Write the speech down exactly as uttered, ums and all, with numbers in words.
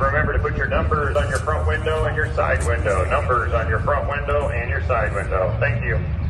remember to put your numbers on your front window and your side window. Numbers on your front window and your side window. Thank you.